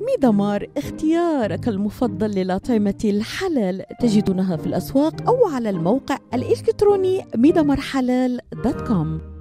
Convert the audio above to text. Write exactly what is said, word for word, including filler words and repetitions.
ميدمار، اختيارك المفضل للأطعمة الحلال، تجدونها في الأسواق أو على الموقع الإلكتروني ميدمار حلال دوت كوم.